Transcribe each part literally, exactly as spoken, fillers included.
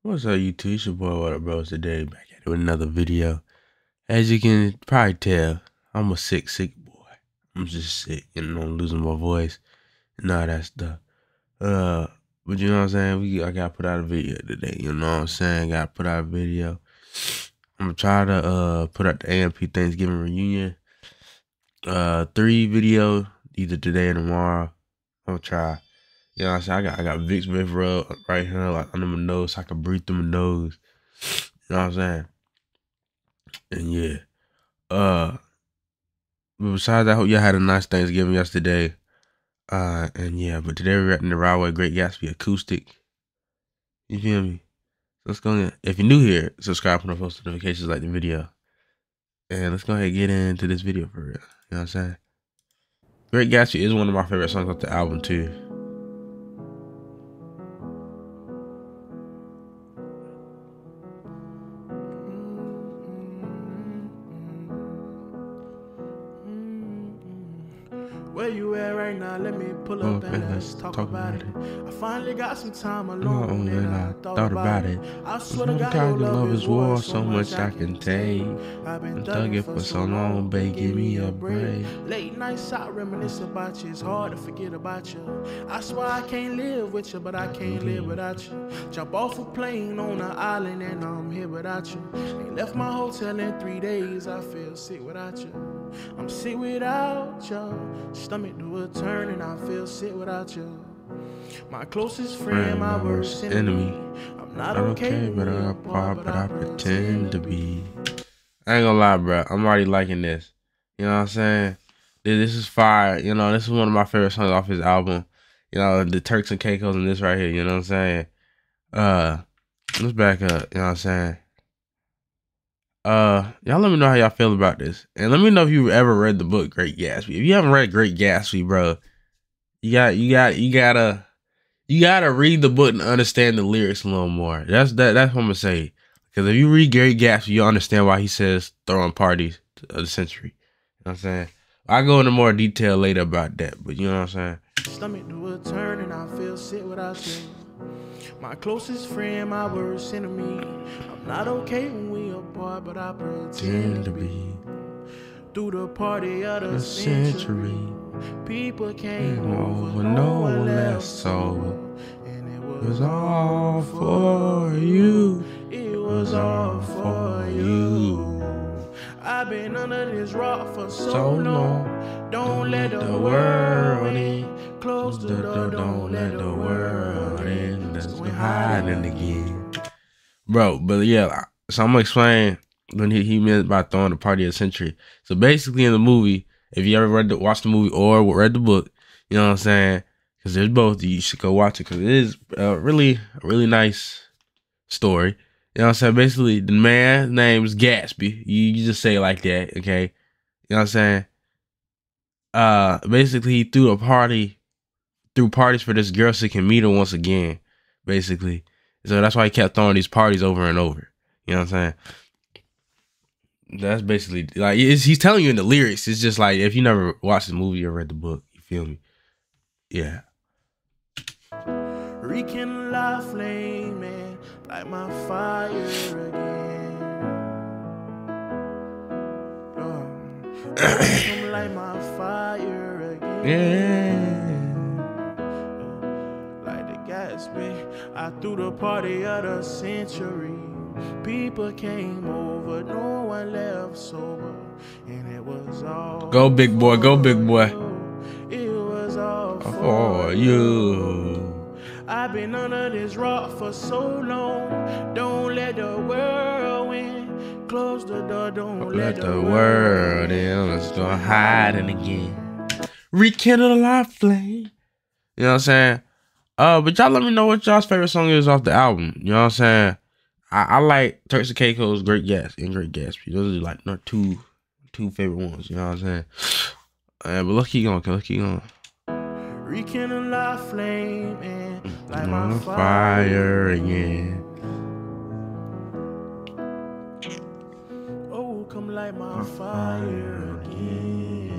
What's up, YouTube? It's your boy, What Up Bros, today back at it with another video. As you can probably tell, I'm a sick, sick boy. I'm just sick, you know, I'm losing my voice and all that stuff. Uh, but you know what I'm saying? We I gotta put out a video today, you know what I'm saying? Gotta put out a video. I'm gonna try to uh put out the A M P Thanksgiving reunion. Uh, three video either today or tomorrow. I'm gonna try. You know what I'm saying? I got I got Vicks Vapor Rub right here, like under my nose, so I can breathe through my nose. You know what I'm saying? And yeah. Uh but besides that, I hope y'all had a nice Thanksgiving yesterday. Uh and yeah, but today we're at the Railway Great Gatsby Acoustic. You feel me? So let's go in. If you're new here, subscribe and post notifications, like the video. And let's go ahead and get into this video for real. You know what I'm saying? Great Gatsby is one of my favorite songs off the album too. Where you at right now? Let me pull up Oh, and let's talk, talk about, about it. it. I finally got some time alone oh, and I thought, thought about it. it. I swear to God, your love is war, so much I can take. I've been thugging for so long, babe, give me a break. Late nights I reminisce about you, it's hard to forget about you. I swear I can't live with you, but I can't live without you. Jump off a plane on an island and I'm here without you. Ain't left my hotel in three days, I feel sick without you. I'm sick without you. Stomach do a turn and I feel sick without you. My closest friend, my worst enemy. I'm not okay, but I'm apart, but I pretend to be. I ain't gonna lie, bro. I'm already liking this. You know what I'm saying? This is fire. You know, this is one of my favorite songs off his album. You know, the Turks and Caicos and this right here. You know what I'm saying? Uh, let's back up. You know what I'm saying? Uh, y'all let me know how y'all feel about this. And let me know if you've ever read the book Great Gatsby. If you haven't read Great Gatsby, bro, you got you got you gotta you gotta read the book and understand the lyrics a little more. That's that that's what I'm gonna say. Because if you read Great Gatsby, you'll understand why he says throwing parties of the century. You know what I'm saying? I'll go into more detail later about that, but you know what I'm saying? Stomach do a turn and I feel sick without you. My closest friend, my worst enemy. I'm not okay when we apart, but I pretend to be. Through the party of the century, people came over, no one left sober. And it was all for you. It was all for you. I've been under this rock for so long. Don't let the world in. Close the door, don't let the world in. Let's go hiding again. Bro, but yeah, so I'm gonna explain when he, he meant by throwing the party of the century. So basically in the movie, if you ever read the, watched the movie or read the book, you know what I'm saying? Because there's both, you should go watch it because it is a really, a really nice story. You know what I'm saying? Basically, the man's name is Gatsby. You, you just say it like that, okay? You know what I'm saying? Uh, basically, he threw a party, threw parties for this girl so he can meet her once again, basically. So that's why he kept throwing these parties over and over. You know what I'm saying? That's basically, like, it's, he's telling you in the lyrics. It's just like, if you never watched the movie or read the book, you feel me? Yeah. Rekindle life flame, man, like my fire again. Oh, come like my fire again. Yeah. Like the Gatsby, I threw the party of the century. People came over, no one left sober, and it was all Go big boy, go big boy. You. It was all for, for you. I've been under this rock for so long. Don't let the world in. Close the door, don't, don't let, let the, the world in. Let's go hiding again. Rekindle the life flame. You know what I'm saying? Uh, but y'all let me know what y'all's favorite song is off the album. You know what I'm saying? I, I like Turks and Caicos, Great Gatsby, and Great Gatsby. Those are like my two, two favorite ones. You know what I'm saying? Uh, but let's keep going. Let's keep going. Rekindle life flame and like on my fire, fire again. Oh, come light my fire again.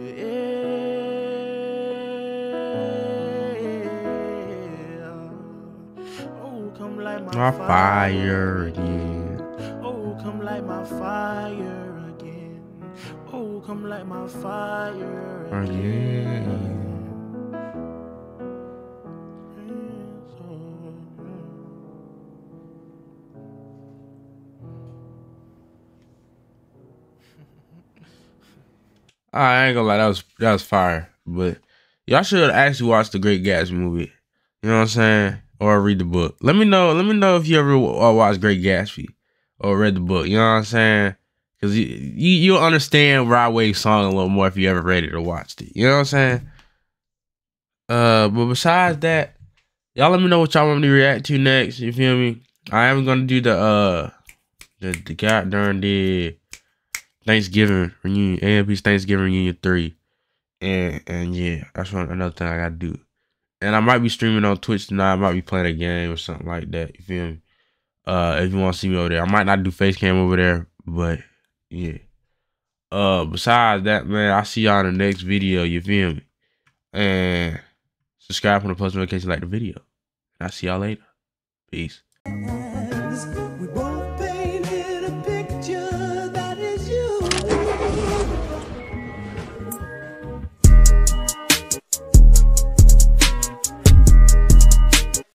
Oh, come light my My fire fire again. again. Oh, come light my fire again. Oh, come light my fire again. Again. I ain't gonna lie, that was that was fire. But y'all should actually watch the Great Gatsby movie. You know what I'm saying? Or read the book. Let me know. Let me know if you ever uh, watched Great Gatsby or read the book. You know what I'm saying? Because you, you you'll understand Rod Wave's song a little more if you ever read it or watched it. You know what I'm saying? Uh, but besides that, y'all let me know what y'all want me to react to next. You feel me? I am gonna do the uh the the goddamn the Thanksgiving reunion, A M P's Thanksgiving reunion three, and and yeah, that's one another thing I gotta do. And I might be streaming on Twitch tonight. I might be playing a game or something like that. You feel me? Uh, if you want to see me over there, I might not do face cam over there, but yeah. Uh, besides that, man, I'll see y'all in the next video. You feel me? And subscribe for the post notification, like the video. And I'll see y'all later. Peace.